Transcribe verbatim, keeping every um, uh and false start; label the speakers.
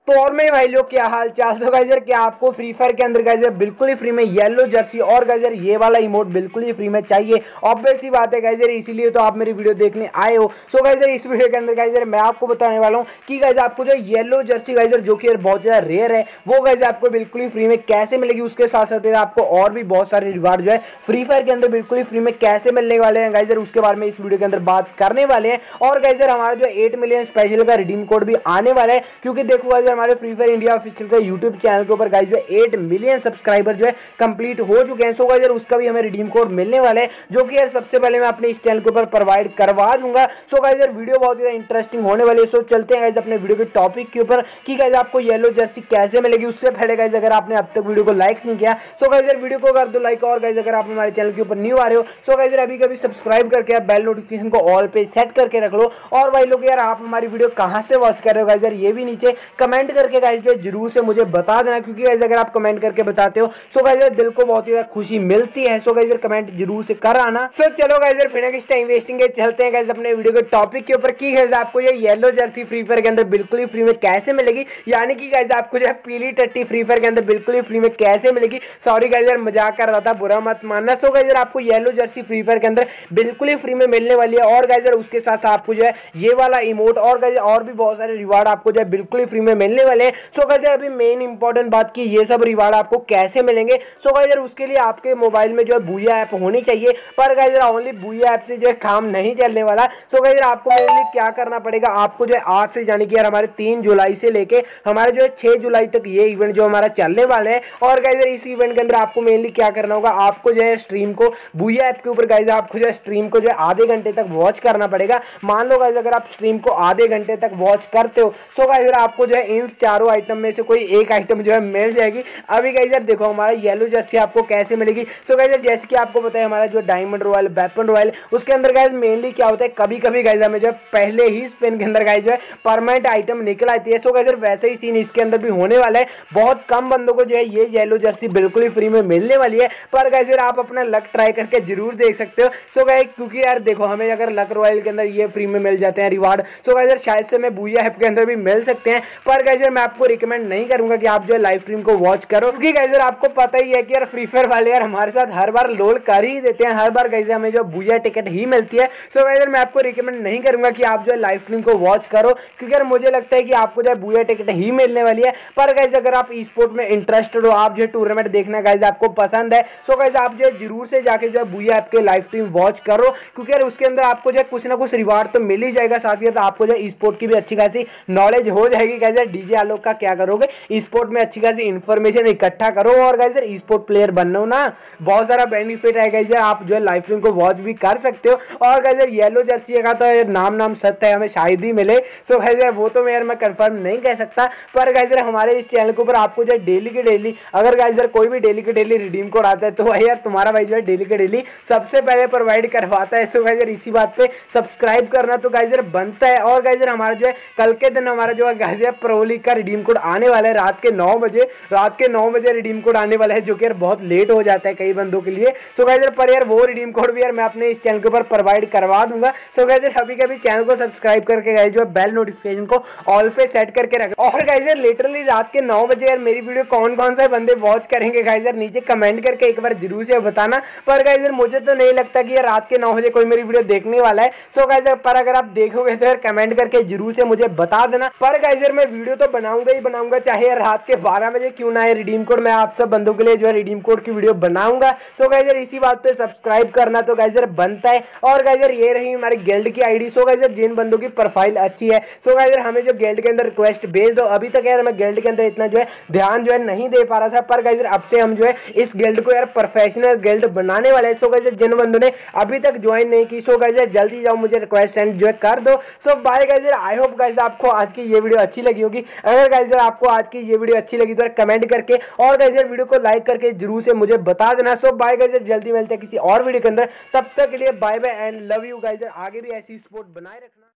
Speaker 1: तो और मेरे भाई लोग क्या हाल चाल। सो गाइजर क्या आपको फ्री फायर के अंदर गाइजर बिल्कुल ही फ्री में येलो जर्सी और गाइजर ये वाला इमोट बिल्कुल ही फ्री में चाहिए। ऑब्वियस सी बात है गाइजर, इसीलिए तो आप मेरी वीडियो देखने आए हो। सो गाइजर इस वीडियो के अंदर गाइजर मैं आपको बताने वाला हूँ कि गाइजर आपको जो येलो जर्सी गाइजर जो कि बहुत ज़्यादा रेयर है वो गाइजर आपको बिल्कुल ही फ्री में कैसे मिलेगी। उसके साथ साथ आपको और भी बहुत सारे रिवार्ड जो है फ्री फायर के अंदर बिल्कुल ही फ्री में कैसे मिलने वाले हैं गाइजर, उसके बारे में इस वीडियो के अंदर बात करने वाले हैं। और गाइजर हमारा जो एट मिलियन स्पेशल का रिडीम कोड भी आने वाला है, क्योंकि देखो गाइजर हमारे फ्री फायर इंडिया ऑफिशियल का यूट्यूब चैनल के ऊपर गाइस जो है आठ मिलियन सब्सक्राइबर जो है कंप्लीट हो चुके हैं। सो गाइस उसका भी हमें रिडीम कोड मिलने वाला है, जो कि यार सबसे पहले मैं अपने इस चैनल के ऊपर प्रोवाइड करवा दूंगा। सो गाइस यार वीडियो बहुत ज्यादा इंटरेस्टिंग होने वाली है। सो चलते हैं गाइस अपने वीडियो के टॉपिक के ऊपर कि गाइस आपको येलो जर्सी कैसे मिलेगी। उससे पहले गाइस अगर आपने अब तक वीडियो को लाइक नहीं किया सो गाइस यार वीडियो को कर दो लाइक। और गाइस अगर आप हमारे चैनल के ऊपर न्यू आ रहे हो सो गाइस अभी कभी सब्सक्राइब करके आप बेल नोटिफिकेशन को ऑल पे सेट करके रख लो। और भाई लोग यार आप हमारी वीडियो कहां से वॉच कर रहे हो गाइस यार ये भी नीचे कमेंट करके गाइस जो जरूर से मुझे बता देना, क्योंकि गाइस अगर आप कमेंट करके बताते हो सो गाइस दिल को बहुत ही खुशी मिलती है। सो गाइस कमेंट जरूर से कर आना। सो चलो गाइस बिना किसी टाइम वेस्टिंग के चलते हैं गाइस अपने वीडियो के टॉपिक के ऊपर कि गाइस आपको ये येलो जर्सी फ्री फायर के अंदर बिल्कुल ही फ्री में कैसे मिलेगी, यानी कि गाइस आपको जो है पीली टट्टी फ्री फायर के अंदर बिल्कुल ही फ्री में कैसे मिलेगी। सॉरी गाइस यार मजाक कर रहा था, बुरा मत मानना। सो गाइस आपको येलो जर्सी फ्री फायर के अंदर बिल्कुल ही फ्री में मिलने वाली है। और गाइस उसके साथ आपको जो है ये वाला इमोट और गाइस और भी बहुत सारे रिवार्ड आपको जो है बिल्कुल ही फ्री में मिलने वाले हैं। सो गाइस अभी मेन इंपॉर्टेंट बात की ये सब रिवार्ड आपको कैसे मिलेंगे। सो गाइस उसके लिए आपके मोबाइल में जो है बूया ऐप होनी चाहिए, पर गाइस ओनली बूया ऐप से जो है काम नहीं चलने वाला। सो गाइस आपको मेरे लिए क्या करना पड़ेगा, आपको जो है आज से जाने की यार हमारे तीन जुलाई से लेके हमारे जो है छह जुलाई तक ये इवेंट जो हमारा चलने वाले हैं। और गाइस इस इवेंट के अंदर आपको मेनली क्या करना होगा, आपको जो है स्ट्रीम को बूया ऐप के ऊपर गाइस आपको जो है स्ट्रीम को जो है आधे घंटे तक वॉच करना पड़ेगा। मान लो गाइस अगर आप स्ट्रीम को आधे घंटे तक वॉच करते हो सो गाइस आपको जो है इन चारों आइटम में से कोई एक आइटम जो है मिल जाएगी। अभी गाइस यार देखो हमारा येलो जर्सी आपको कैसे मिलेगी। सो गाइस जैसे कि आपको पता है हमारा जो डायमंड रॉयल वेपन रॉयल उसके अंदर गाइस मेनली क्या होता है, कभी कभी गाइस हमें जो है पहले ही स्पिन के अंदर गाइस जो है परमानेंट आइटम निकल आती है। सो गाइस वैसे ही सीन इसके अंदर भी होने वाला है। बहुत कम बंदों को जो है ये येलो जर्सी बिल्कुल ही फ्री में मिलने वाली है, पर गाइस यार आप अपना लक ट्राई करके जरूर देख सकते हो। सो गाइस क्योंकि यार देखो हमें अगर लक रॉयल के अंदर ये फ्री में मिल जाते हैं रिवार्ड, सो गाइस यार शायद से मैं बूया ऐप के अंदर भी मिल सकते हैं। पर गाइस यार मैं आपको रिकमेंड नहीं करूंगा कि आप जो है लाइव स्ट्रीम को वॉच करो, क्योंकि गाइस यार आपको पता ही है कि यार फ्री फायर वाले यार हमारे साथ हर बार लोल कर ही देते हैं, हर बार गाइस हमें जो बूया टिकट ही मिलती है। सो गाइस यार मैं आपको रिकमेंड नहीं करूंगा कि आप जो है लाइव स्ट्रीम को वॉच करो, क्योंकि यार मुझे लगता है कि आपको जो है बूया टिकट ही मिलने वाली है। पर गाइस अगर आप ई स्पोर्ट में इंटरेस्टेड हो, आप जो है टूर्नामेंट देखना गाइस आपको पसंद है, सो गाइस आप जो है जरूर से जाके जो है बूया ऐप के लाइव स्ट्रीम वॉच करो, क्योंकि यार उसके अंदर आपको जो है कुछ ना कुछ रिवार्ड तो मिल ही जाएगा। साथ ही साथ आपको जो है ई स्पोर्ट की भी अच्छी खासी नॉलेज हो जाएगी। गाइस यार डीजे आलोक का क्या करोगे, ई स्पोर्ट में अच्छी खासी इंफॉर्मेशन इकट्ठा करो और गाइस यार ई स्पोर्ट प्लेयर बनना ना बहुत सारा बेनिफिट है। गाइस यार आप जो है लाइव स्ट्रीम को वॉच भी कर सकते हो। और गाइस यार येलो जर्सी का तो नाम नाम सत्य है, हमें शायद ही मिले। सो गाइस यार वो तो यार मैं कंफर्म नहीं कह सकता, पर गाइस यार हमारे इस चैनल के ऊपर आपको जो है डेली के डेली अगर गाइस यार कोई भी डेली के डेली रिडीम कोड आता है तो भाई यार तुम्हारा भाई जो है डेली के डेली सबसे पहले प्रोवाइड करवाता है। सो गाइस यार इसी बात पे सब्सक्राइब करना तो गाइस यार बनता है। और गाइस यार हमारा जो है कल के दिन हमारा जो है गाइस यार प्रो लीग का रिडीम कोड आने वाला है रात के नौ बजे रात के नौ बजे रिडीम कोड आने वाला है, जो कि यार बहुत लेट हो जाता है कई बंदों के लिए। सो गाइस यार पर यार वो रिडीम कोड भी यार मैं अपने इस चैनल के ऊपर प्रोवाइड करवा दूंगा। सो गाइस यार अभी कभी चैनल को सब्सक्राइब करके गाइस जो है बेल नोटिफिकेशन को ऑल पे सेट करके रखें। और गाइस यार लिटरली रात के नौ बजे यार मेरी वीडियो कौन कौन सा बंदे वॉच करेंगे गाइस यार नीचे कमेंट करके एक बार जरूर से बताना। पर गाइस यार मुझे तो नहीं लगता कि यार रात के नौ बजे कोई मेरी वीडियो देखने वाला है। सो गाइस यार पर अगर आप देखोगे तो यार कमेंट करके जरूर से मुझे बता देना। पर गाइस यार मैं वीडियो तो बनाऊंगा ही बनाऊंगा, चाहे यार रात के बारह बजे क्यों ना है। रिडीम कोड मैं आप सब बंदों के लिए जो है रिडीम कोड की वीडियो बनाऊंगा। सो गाइस यार इसी बात पे सब्सक्राइब करना तो गाइस यार बनता है। और गाइस यार ये रही हमारी गिल्ड की आईडी। सो गाइस यार जिन बंदों की प्रोफाइल अच्छी है सो गाइस यार हमें जो गिल्ड के अंदर रिक्वेस्ट भेज दो। अभी तक यार मैं गिल्ड के अंदर इतना जो है ध्यान जो है नहीं दे पा रहा था, पर गाइस यार अब से हम जो है इस गिल्ड को यार प्रोफेशनल गिल्ड बनाने वाले हैं। सो गाइस यार जिन बंदों ने अभी तक ज्वाइन नहीं की सो गाइस यार जल्दी जाओ मुझे रिक्वेस्ट सेंड जो है कर दो। सो बाय गाइस यार, आई होप गाइस आपको आज की ये वीडियो अच्छी लगी होगी। अगर गाइस यार आपको आज की ये वीडियो अच्छी लगी तो कमेंट करके और गाइस यार वीडियो को लाइक करके जरूर से मुझे बता देना। सो बाय गाइस यार, जल्दी मिलते हैं किसी और वीडियो के अंदर, तब तक के लिए bye bye and love you guys यार। आगे भी ऐसी स्पोर्ट बनाए रखना।